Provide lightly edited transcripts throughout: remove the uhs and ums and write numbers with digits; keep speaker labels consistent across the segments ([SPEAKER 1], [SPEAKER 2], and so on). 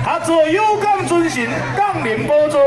[SPEAKER 1] 合作有感尊神，降临宝座。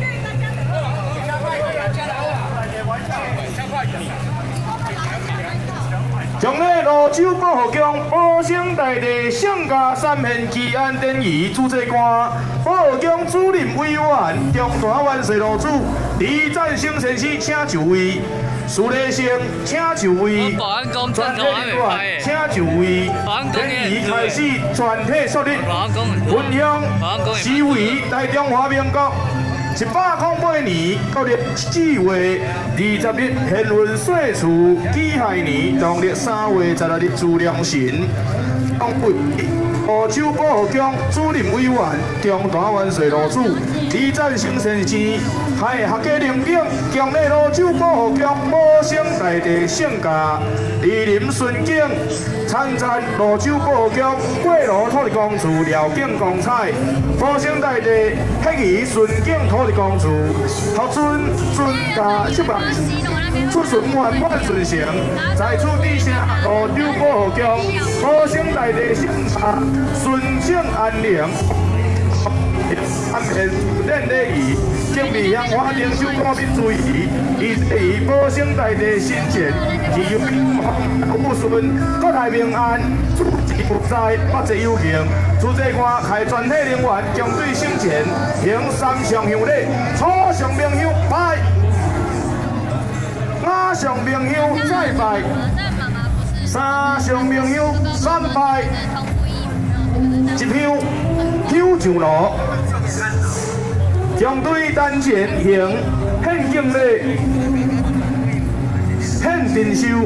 [SPEAKER 1] 将咧泸州保护宫保生大帝圣家三献祈安典仪主祭歌，保护宫主任委员中大元帅罗主李赞生先生请就位，苏立生请就位，全体人员请就位，典仪开始全体肃立，分享思维大中华民国。 108年9月4月20日，现运岁次己亥年农历3月16日自良辰，当为泸州保护宫主任委员中大元帅罗主李赞生先生，还客家领兵强烈泸州保护宫保生大帝圣驾莅临顺境，参赞泸州保护宫过路土地公祠辽景光彩，保生大帝迄期顺境土地公祠，孝尊尊驾7万，出巡圆满顺成，在此致谢泸州保护宫保生大帝圣驾顺境安宁。 安献咱礼仪，敬礼向花丁手国民注意，以保生大帝神前，祈求福顺、国泰民安、诸事不灾、百济有幸。主祭歌开全体人员将对圣前行三上香礼，初上明香拜，马上明香再拜，三上明香三拜，一香香上路。 将对单前行献敬礼、献珍馐。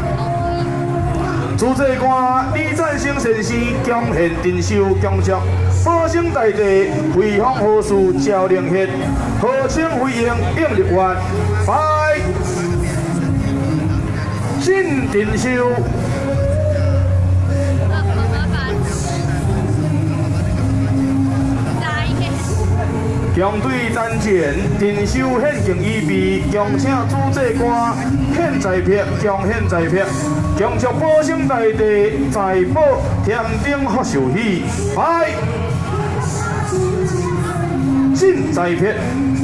[SPEAKER 1] 主祭歌李赞生先生将献珍馐，恭祝保生大帝惠丰好事照灵血，好清辉映应日愿，拜进珍馐。 将对单前珍馐献敬预备，恭请主祭歌献财撇，恭献财撇，恭祝保生大帝财宝添丁福寿喜，拜进财撇。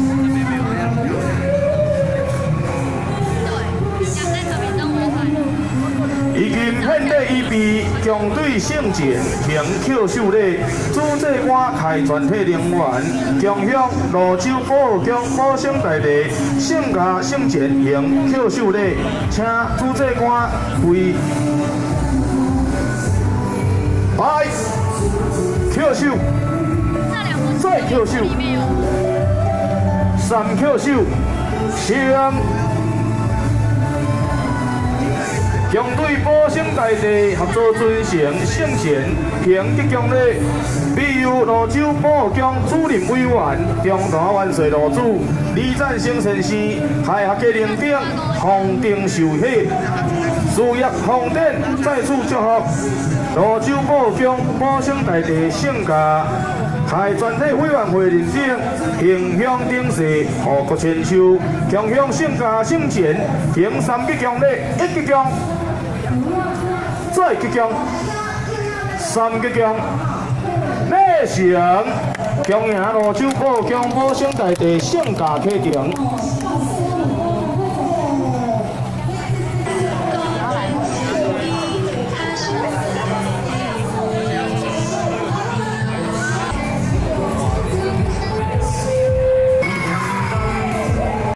[SPEAKER 1] 已经献礼预备，将对圣前行叩首礼，主祭歌开全体人员，共向泸州保护宫保生大帝圣驾圣前行叩首礼，请主祭歌为拜叩首，再叩首，三叩首，香。 将对保生大帝合作遵承圣前行吉祥礼，必由泸州保护宫主任委员中大元帅罗主李赞生先生，还客家领兵红丁寿喜，事业红展，再次祝福泸州保护宫保生大帝圣驾。 开全体委员会认证，形象鼎盛，护国千秋，共向圣驾圣前行三吉祥礼，一吉祥，再吉祥，三吉祥，礼成，恭迎泸州保护宫保生大帝圣驾启程。